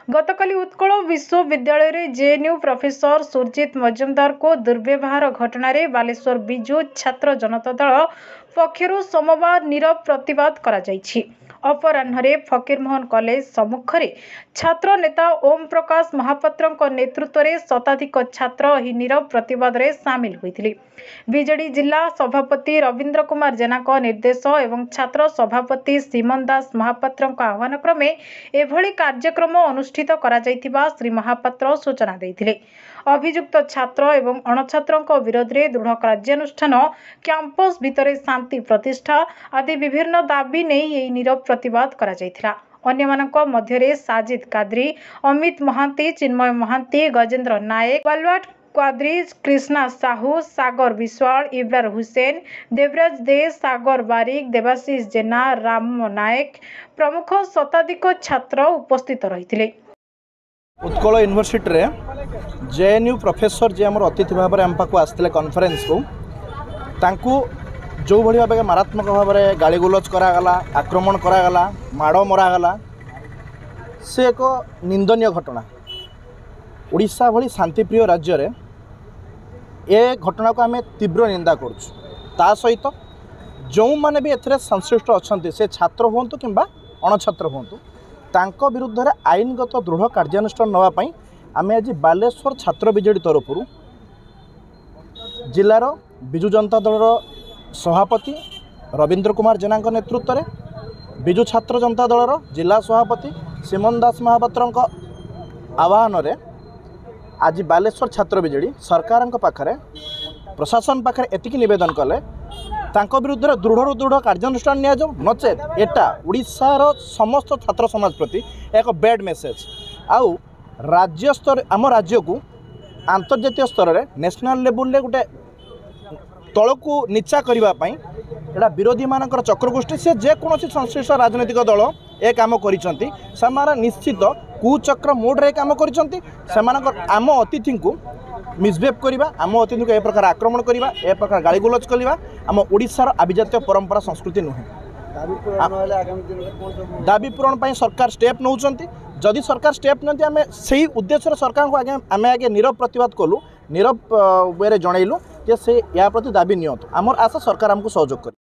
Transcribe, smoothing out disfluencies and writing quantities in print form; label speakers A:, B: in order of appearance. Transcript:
A: गतकाली उत्कल विश्वविद्यालय रे JNU professor Surjit Majumdar को दुर्व्यवहार घटना रे बालेश्वर बिजु छात्र जनता दल पक्षरु सोमवार नीरव प्रतिवाद करा जायछि। अपराह्न फकीरमोहन कॉलेज सम्मुख में छात्र नेता ओम प्रकाश महापात्र नेतृत्व में शताधिक छात्र एही नीरव प्रतिवाद रे सामिल होइथिले। बीजेडी जिला सभापति रविंद्र कुमार जेना निर्देश एवं छात्र सभापति सीमन दास महापात्र आह्वान क्रमे एभली कार्यक्रम अनुष्ठित करा जायथिबा श्री महापात्र सूचना देथिले। अभियुक्त छात्र एवं अणछात्र विरोध में दृढ़ कार्यानुष्ठान, कैंपस भितर शांति प्रतिष्ठा आदि विभिन्न दाबी नहीं नीरव प्रतिवाद करा जायथिला। अन्यमानक मध्यरे साजिद कादरी, अमित महांती, चिन्मय महांती, गजेंद्र नायक, बालवाट क्वाद्री, कृष्णा साहू, सागर विश्वाल, इब्रार हुसैन, देवराज दे, सागर बारिक, देवाशीष जेना, राम नायक प्रमुख शताधिक छात्र उपस्थित रही।
B: उत्कल यूनिवर्सिटी रे जेएनयू प्रोफेसर जे आमर अतिथि भाव में आम पाक आसते कॉन्फ्रेंस को तांकू जो भली भाव मारात्मक भाव में गाली गुलज करागला, आक्रमण करागला, माड़ मरागला, से एक निंदनीय घटना। ओडिशा भली शांतिप्रिय राज्य रे ए घटना को आम तीव्र निंदा करुछु। ता सहित जो माने भी एथरे संश्लिष्ट अच्छा से छात्र हूँ कि अणछात्र हूँ तांको विरुद्ध रे आईनगत दृढ़ कार्यानुष्ठान नापी आम आज बालेश्वर छात्र बीजेडी तरफ जिलार विजु जनता दल सभापति रविंद्र कुमार जेना नेतृत्व में विजु छात्र जनता दल जिला सभापति सीमन दास महापात्र आह्वान रे आज बालेश्वर छात्र बीजेडी सरकार पाखरे प्रशासन पाखरे एतिकी निवेदन कले तांको विरुद्ध दृढ़ दृढ़ कार्यानुष्ठान निया जाऊ, नचेत एटा ओडिशार समस्त छात्र समाज प्रति एक बैड मेसेज आउ राज्य स्तर आम राज्य को आंतर्जातीय स्तर में नेशनल लेवल रे गोटे तलकू नीचा करने एटा विरोधी मानकर चक्रगोष्ठी से जेकोसी संश्लिष्ट राजनैतिक दल ए काम करिसेंती निश्चित कुचक्र मोड्रे काम करिसेंती। आम अतिथि को मिसबिहेव करवा, आम अतिथि को ए प्रकार आक्रमण करवा, ए प्रकार गाली गुलज करवा आम ओडिशार आभिजातीय परंपरा संस्कृति नुहे। दाबी पूरण पर सरकार स्टेप नौचंती। जदि सरकार स्टेप नती आम से उद्देश्य सरकार को आगे नीरव प्रतिवाद कलु, नीरव वे जनइलु जे से या प्रति दाबी नियंतु। आमर आशा सरकार आमको सहयोग कर।